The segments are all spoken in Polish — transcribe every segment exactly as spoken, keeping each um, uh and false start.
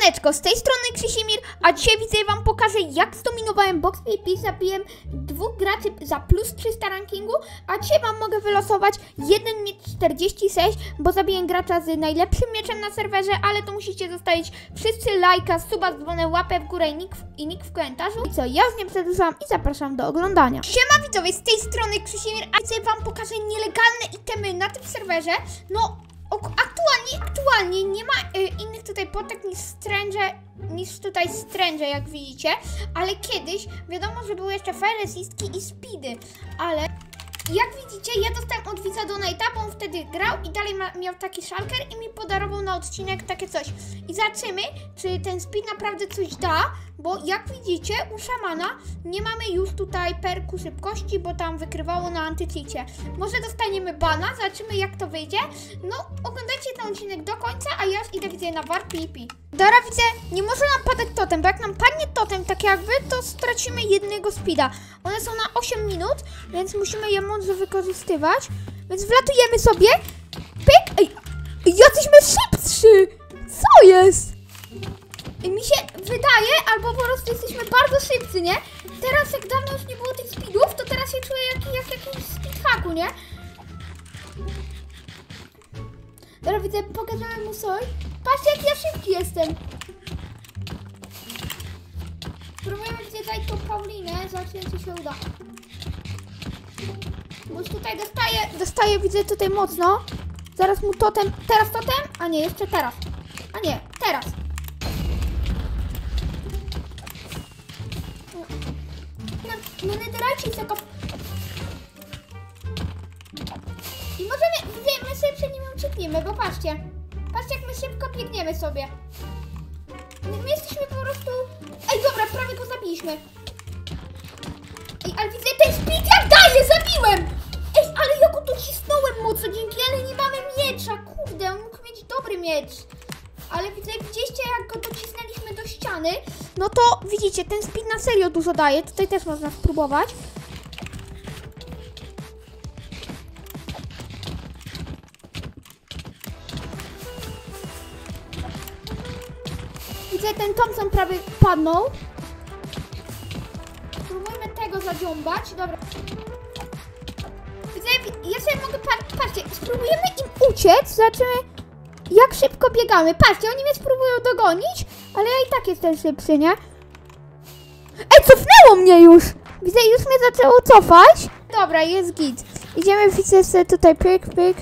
Siemaneczko, z tej strony Krzysimir, a dzisiaj widzę wam pokażę, jak zdominowałem box P V P, zabiłem dwóch graczy za plus trzysta rankingu, a dzisiaj wam mogę wylosować jeden miecz czterdzieści sześć, bo zabiłem gracza z najlepszym mieczem na serwerze, ale to musicie zostawić wszyscy lajka, suba z dzwonem, łapę w górę i nick, i nick w komentarzu. I co, ja z nim przedłużam i zapraszam do oglądania. Siema widzowie, z tej strony Krzysimir, a dzisiaj wam pokażę nielegalne itemy na tym serwerze. No, aktualnie, aktualnie nie ma y, innych tutaj potek niż Strange, niż tutaj Strange, jak widzicie, ale kiedyś wiadomo, że były jeszcze Fire Resistki i Speedy, ale jak widzicie, ja dostałem od widza donate'a, bo on wtedy grał i dalej ma, miał taki shulker i mi podarował na odcinek takie coś. I zobaczymy, czy ten speed naprawdę coś da, bo jak widzicie, u szamana nie mamy już tutaj perku szybkości, bo tam wykrywało na antycheacie. Może dostaniemy bana, zobaczymy jak to wyjdzie. No, oglądajcie ten odcinek do końca, a ja już idę, widzę, na war P V P. Dobra, widzę, nie może nam padać totem, bo jak nam padnie totem tak jakby, to stracimy jednego speeda. One są na osiem minut, więc musimy je mądrze wykorzystywać. Więc wlatujemy sobie. Pyk! Ej, jesteśmy szybcy! Co jest? I mi się wydaje, albo po prostu jesteśmy bardzo szybcy, nie? Teraz jak dawno już nie było tych speedów, to teraz się czuję jak, jak jakimś speedhacku, nie? Dobra, widzę, pokażemy mu coś. Patrzcie, jak ja szybki jestem. Spróbujemy zjedzać tą Paulinę, zobaczymy, czy się uda. Bo już tutaj dostaję, dostaję, widzę tutaj mocno. Zaraz mu totem, teraz totem? A nie, jeszcze teraz. A nie, teraz. No nie dyrajcie się tylko. I możemy, widzę, my sobie przed nim uciekniemy, bo patrzcie. Patrzcie, jak my szybko biegniemy sobie. My jesteśmy po prostu... Ej, dobra, prawie go zabiliśmy. Ej, ale widzę, ten speed jak daje, zabiłem! Ej, ale ja go docisnąłem mocno dzięki, ale nie mamy miecza, kurde, on mógł mieć dobry miecz. Ale widzę, widzieliście, jak go docisnęliśmy do ściany, no to widzicie, ten speed na serio dużo daje, tutaj też można spróbować. Widzę, ten Thompson prawie padnął. Spróbujmy tego zadziąbać. Dobra. Widzę, ja sobie mogę... Patrzcie, spróbujemy im uciec. Zobaczymy, jak szybko biegamy. Patrzcie, oni mnie spróbują dogonić, ale ja i tak jestem szybszy, nie? Ej, cofnęło mnie już! Widzę, już mnie zaczęło cofać. Dobra, jest git. Idziemy, widzę, sobie tutaj pyk, pyk.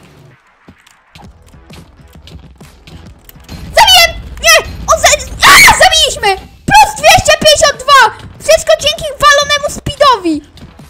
Zabiliśmy! Plus dwieście pięćdziesiąt dwa! Wszystko dzięki walonemu speedowi!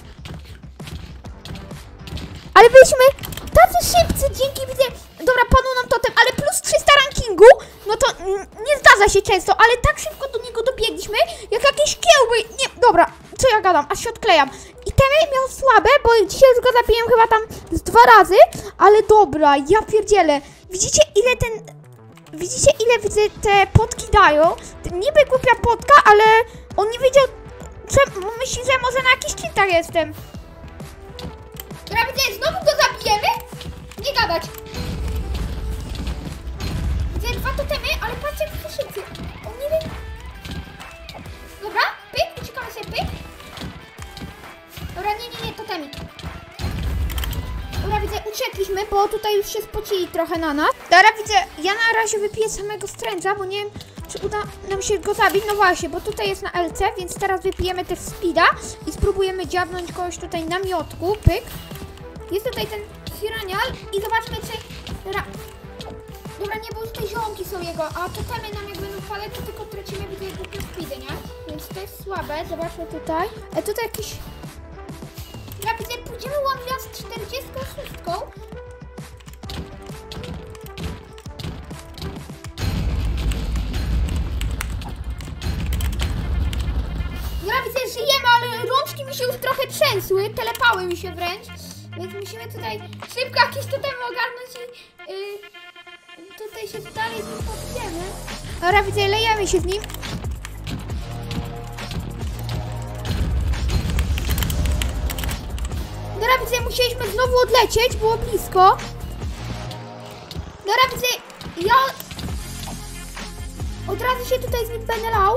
Ale byliśmy tacy szybcy dzięki, widzę... Dobra, padł nam totem, ale plus trzysta rankingu, no to nie zdarza się często, ale tak szybko do niego dobiegliśmy, jak jakieś kiełby... Nie, dobra, co ja gadam, aż się odklejam. I ten miał słabe, bo dzisiaj już go zabiłem chyba tam z dwa razy, ale dobra, ja pierdzielę. Widzicie, ile ten... Widzicie, ile widzę te potki dają? Niby głupia potka, ale on nie wiedział, że myśli, że może na jakichś cheatach jestem. Dobra, widzę, znowu go zabijemy? Nie gadać. Widzę dwa totemy, ale patrzcie, jak to szybcy. On nie wie... Dobra, pyk, uciekamy sobie, pyk. Dobra, nie, nie, nie, totemy. Dobra, widzę, uciekliśmy, bo tutaj już się spocili trochę na nas. Dobra, widzę, ja na razie wypiję samego Strange'a, bo nie wiem, czy uda nam się go zabić. No właśnie, bo tutaj jest na L C, więc teraz wypijemy też Speeda i spróbujemy dziabnąć kogoś tutaj na miotku. Pyk. Jest tutaj ten Firanial i zobaczmy, czy... Dobra, Dobra, nie, bo już te ziomki są jego, a totemy nam jak będą padać, to tylko tracimy, widzę, głupie Speedy, nie? Więc to jest słabe, zobaczmy tutaj. E, tutaj jakiś... Ja widzę, pójdziemy one z czterdziestką szóstką. Ja widzę, żyjemy, ale rączki mi się już trochę trzęsły, telepały mi się wręcz. Więc musimy tutaj szybko jakieś totemy ogarnąć i yy, tutaj się dalej z nim podpiemy. Dobra, widzę, lejemy się z nim. Dobra, widzę, musieliśmy znowu odlecieć, było blisko. Dobra, widzę, ja... Od razu się tutaj z nim będę lał.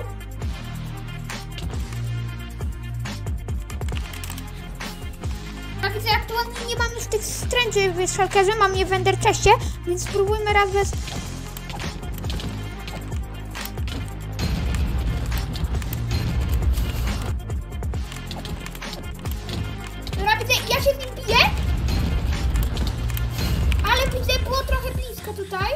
A widzę, aktualnie nie mam już tych stręczy w szalkerze, mam je w Ender Chestie, więc spróbujmy raz bez... Dobra, widzę, ja się z nim biję, ale widzę, było trochę blisko tutaj.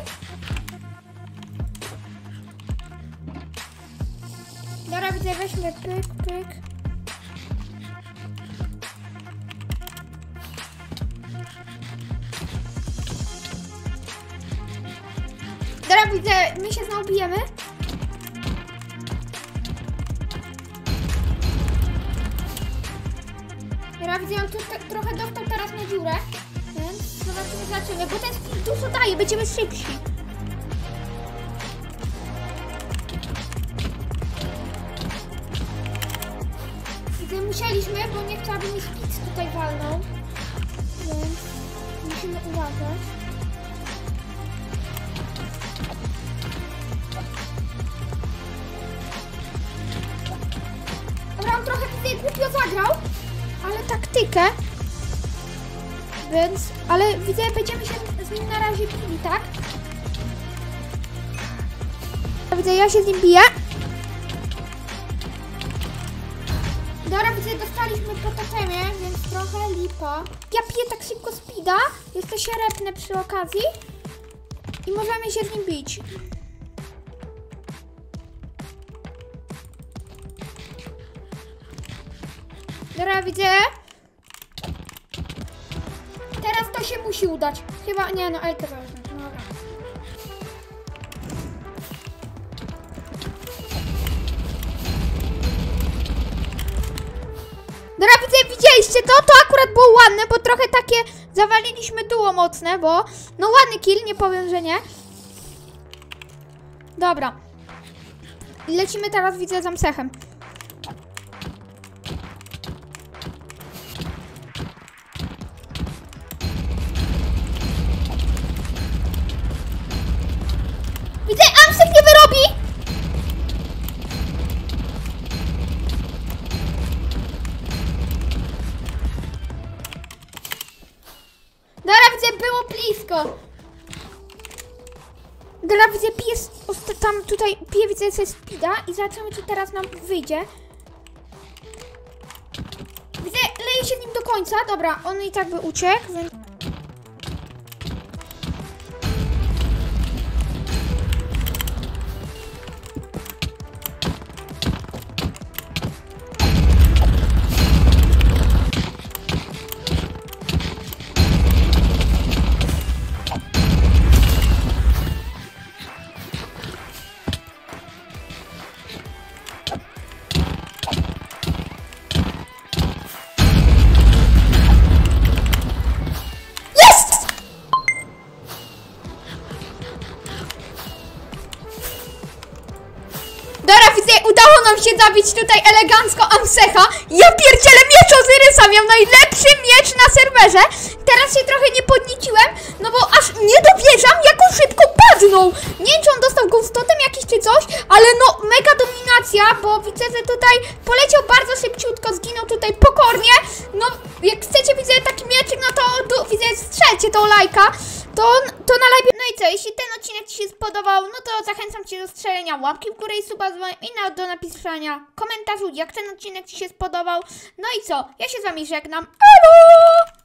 Dobra, widzę, weźmy pyk, pyk. Dobra, widzę, my się znowu bijemy. Dobra, widzę, on tu trochę dostał teraz na dziurę. Więc zobaczymy, zobaczymy, bo ten skill dużo daje, będziemy szybsi. Widzę, musieliśmy, bo nie chciałabym mi Spix tutaj walnął. Więc musimy uważać. Dobra, on trochę tutaj głupio zagrał, ale taktykę. Więc, ale widzę, będziemy się z nim na razie bili, tak? Widzę, ja się z nim biję. Dobra, widzę, dostaliśmy po totemie, więc trochę lipa. Ja piję tak szybko speeda, jeszcze się repnę przy okazji i możemy się z nim bić. Dobra, widzę. Teraz to się musi udać. Chyba, nie no, Elkę zaraz. Dobra. Dobra, widzę, widzieliście to? To akurat było ładne, bo trochę takie zawaliliśmy duo mocne, bo no ładny kill, nie powiem, że nie. Dobra. I lecimy teraz, widzę, za Msechem. Widzę, Amsech nie wyrobi! Dobra, widzę, było blisko. Dobra, widzę, pies tam tutaj, piję, widzę, ze speeda i zobaczymy, czy teraz nam wyjdzie. Widzę, leje się nim do końca. Dobra, on i tak by uciekł, więc... się zabić tutaj elegancko Amsecha. Ja pierdzielę, miecz Ozyrysa miał najlepszy miecz na serwerze. Teraz się trochę nie podnieciłem, no bo aż nie dowierzam, jak on szybko padnął. Nie wiem, czy on dostał ghostotem jakiś czy coś, ale no mega dominacja, bo widzę, że tutaj poleciał bardzo szybciutko, zginął tutaj pokornie. No jak chcecie, widzę taki mieczyk, no to tu, widzę, strzelcie to lajka. To, to na live. No i co, jeśli ten odcinek Ci się spodobał, no to zachęcam Cię do strzelenia łapki w górę i suba i na, do napisania komentarzu, jak ten odcinek Ci się spodobał. No i co, ja się z Wami żegnam. Alo!